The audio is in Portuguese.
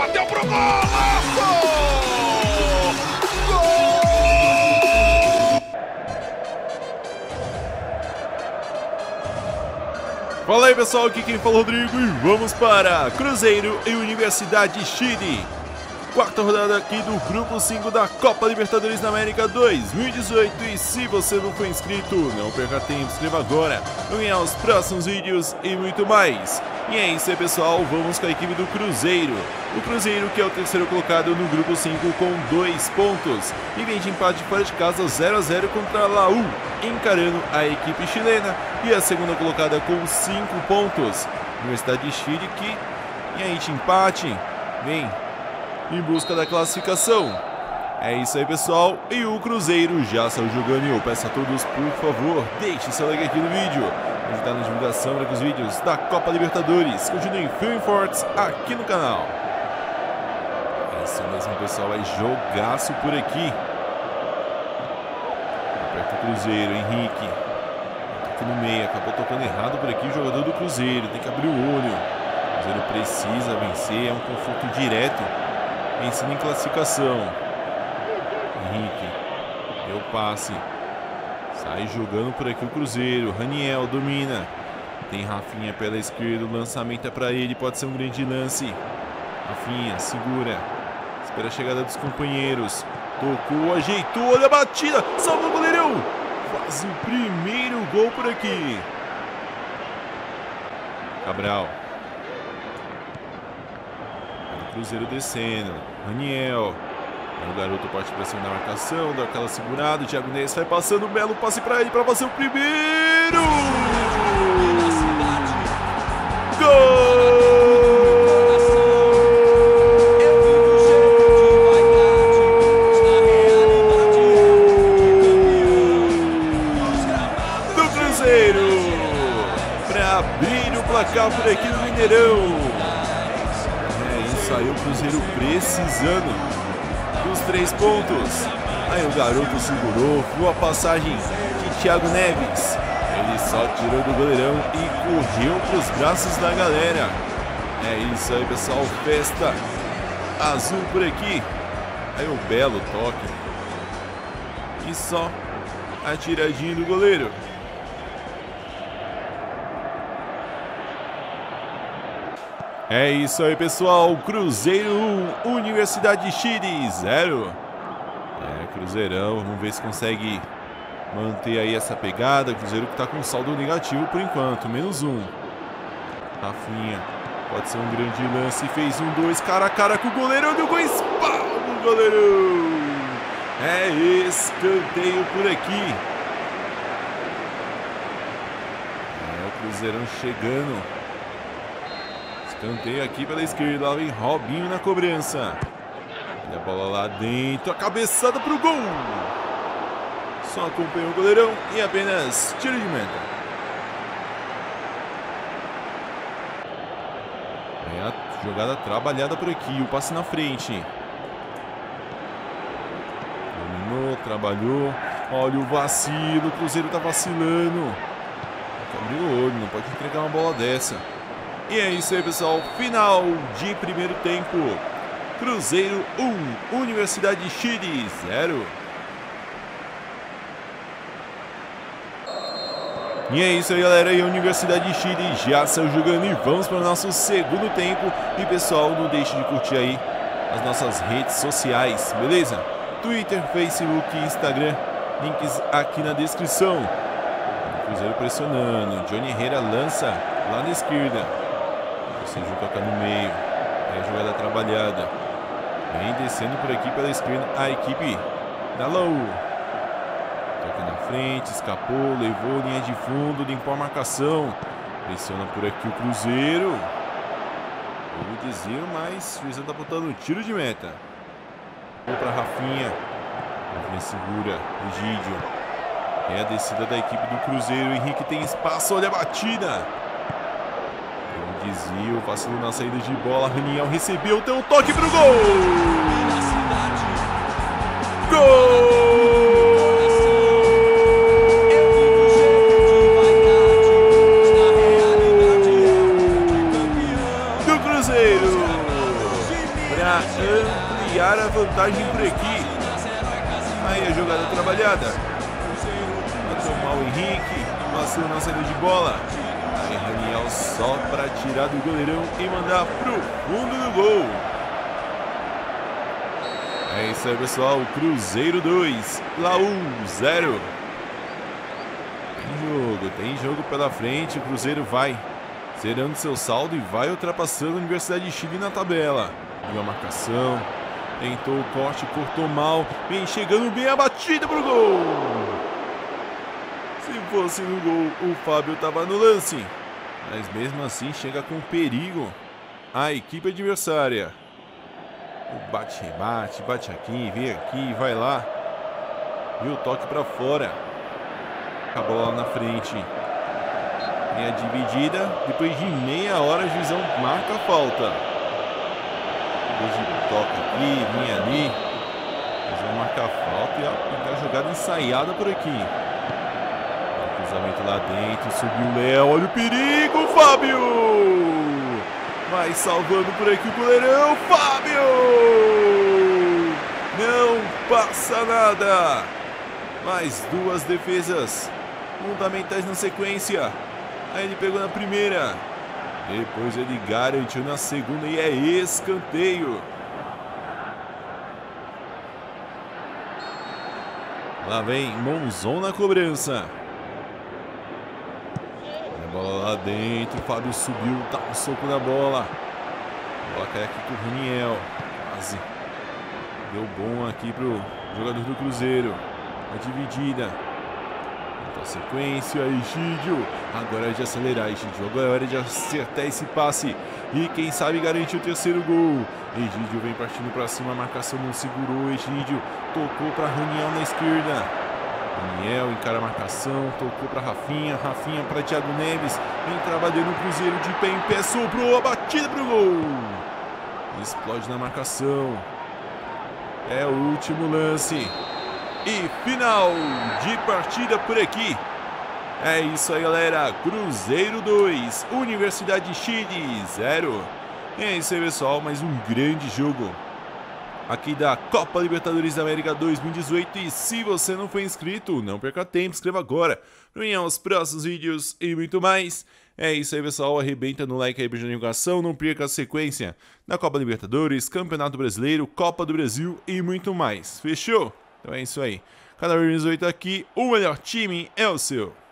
bateu pro golaço! Fala aí pessoal, aqui quem fala é o Rodrigo e vamos para Cruzeiro e Universidade de Chile. Quarta rodada aqui do Grupo 5 da Copa Libertadores da América 2018. E se você não for inscrito, não perca tempo, inscreva agora, para ganhar os próximos vídeos e muito mais. E é isso aí pessoal, vamos com a equipe do Cruzeiro. O Cruzeiro que é o terceiro colocado no Grupo 5 com 2 pontos. E vem de empate fora de casa 0 a 0 contra a Laú, encarando a equipe chilena. E a segunda colocada com 5 pontos. Universidade de Chile que, e aí de empate, vem em busca da classificação. É isso aí pessoal, e o Cruzeiro já saiu jogando e eu peço a todos, por favor, deixe seu like aqui no vídeo, ajudar na divulgação para que os vídeos da Copa Libertadores continuem firmes e fortes aqui no canal. É isso mesmo pessoal, é jogaço por aqui. Aperta o Cruzeiro, Henrique, aqui no meio, acabou tocando errado por aqui o jogador do Cruzeiro, tem que abrir o olho. O Cruzeiro precisa vencer, é um confronto direto, vencendo em classificação. Henrique, deu passe, sai jogando por aqui o Cruzeiro. Raniel domina, tem Rafinha pela esquerda, o lançamento é para ele, pode ser um grande lance. Rafinha segura, espera a chegada dos companheiros, tocou, ajeitou, olha a batida, salva o goleirão, faz o primeiro gol por aqui. Cabral, o Cruzeiro descendo, Raniel. O garoto parte para cima da marcação, dá aquela segurada, o Thiago Neves vai passando, um belo passe para ele para fazer o primeiro! Gol! Do Cruzeiro! Para abrir o placar por aqui no Mineirão. Saiu o Cruzeiro precisando dos 3 pontos. Aí o garoto segurou, viu a passagem de Thiago Neves. Ele só tirou do goleirão e correu para os braços da galera. É isso aí pessoal, festa azul por aqui. Aí o belo toque. E só a tiradinha do goleiro. É isso aí pessoal, Cruzeiro 1, Universidade de Chile 0. Cruzeirão, vamos ver se consegue manter aí essa pegada. Cruzeiro que está com saldo negativo por enquanto, -1. Rafinha, pode ser um grande lance, fez 1-2, cara a cara com o goleirão, deu gol, espalma o goleirão. É escanteio por aqui. O Cruzeirão chegando. Escanteio aqui pela esquerda, lá vem Robinho na cobrança. E a bola lá dentro, a cabeçada pro gol. Só acompanha o goleirão e apenas tiro de meta. É a jogada trabalhada por aqui, o passe na frente. Dominou, trabalhou. Olha o vacilo, o Cruzeiro tá vacilando. Tem que abrir o olho, não pode entregar uma bola dessa. E é isso aí pessoal, final de primeiro tempo, Cruzeiro 1, Universidade de Chile 0. E é isso aí galera, e a Universidade de Chile já saiu jogando e vamos para o nosso segundo tempo. E pessoal, não deixe de curtir aí as nossas redes sociais, beleza? Twitter, Facebook, Instagram, links aqui na descrição. O Cruzeiro pressionando, Johnny Herrera lança lá na esquerda. Você toca no meio, é a jogada trabalhada. Vem descendo por aqui pela esquerda a equipe da Laú. Toca na frente, escapou, levou linha de fundo, limpou a marcação. Pressiona por aqui o Cruzeiro. O desvio, mas o juizão tá botando tiro de meta. Vou para Rafinha. Rafinha segura, Egídio. É a descida da equipe do Cruzeiro. Henrique tem espaço, olha a batida. Desvio, vacilo na saída de bola. Raniel recebeu, tem um toque pro gol! Gol! ampliar a vantagem por aqui. Aí a jogada trabalhada. Vai tomar o Henrique, passou na saída de bola. Aí Raniel só para tirar do goleirão e mandar pro fundo do gol. É isso aí, pessoal. Cruzeiro 2, Laú 0. Tem jogo pela frente. O Cruzeiro vai zerando seu saldo e vai ultrapassando a Universidade de Chile na tabela. Viu a marcação, tentou o corte, cortou mal, vem chegando bem a batida pro gol. Se fosse no gol, o Fábio tava no lance, mas mesmo assim chega com perigo a equipe adversária. O bate-rebate, bate aqui, vem aqui, vai lá. E o toque para fora. A bola lá na frente. Tem a dividida. Depois de meia hora, o juizão marca a falta. Hoje toca aqui, vem ali. Eles vão marcar a falta e a jogada ensaiada por aqui. O cruzamento lá dentro, subiu o Léo. Olha o perigo, Fábio! Vai salvando por aqui o goleirão, Fábio! Não passa nada. Mais duas defesas fundamentais na sequência. Aí ele pegou na primeira. Depois ele garantiu na segunda e é escanteio. Lá vem Monzon na cobrança. A bola lá dentro, o Fábio subiu, dá um soco na bola. A bola cai aqui com o Raniel. Quase deu bom aqui pro jogador do Cruzeiro. A dividida. Então, sequência, Egídio. Agora é de acelerar, Egídio. Agora é hora de acertar esse passe. E quem sabe garantir o terceiro gol. Egídio vem partindo para cima, a marcação não segurou. Egídio tocou para Raniel na esquerda. Raniel encara a marcação, tocou para Rafinha. Rafinha para Thiago Neves. Vem trabalhando o Cruzeiro de pé em pé. Sobrou a batida pro gol. Explode na marcação. É o último lance. E final de partida por aqui. É isso aí, galera. Cruzeiro 2, Universidade de Chile 0. É isso aí, pessoal. Mais um grande jogo aqui da Copa Libertadores da América 2018. E se você não for inscrito, não perca tempo, inscreva agora para ganhar os próximos vídeos e muito mais. É isso aí, pessoal. Arrebenta no like aí, beijo na divulgação. Não perca a sequência da Copa Libertadores, Campeonato Brasileiro, Copa do Brasil e muito mais. Fechou? Então é isso aí. Cada vez 8 aqui, o melhor time é o seu.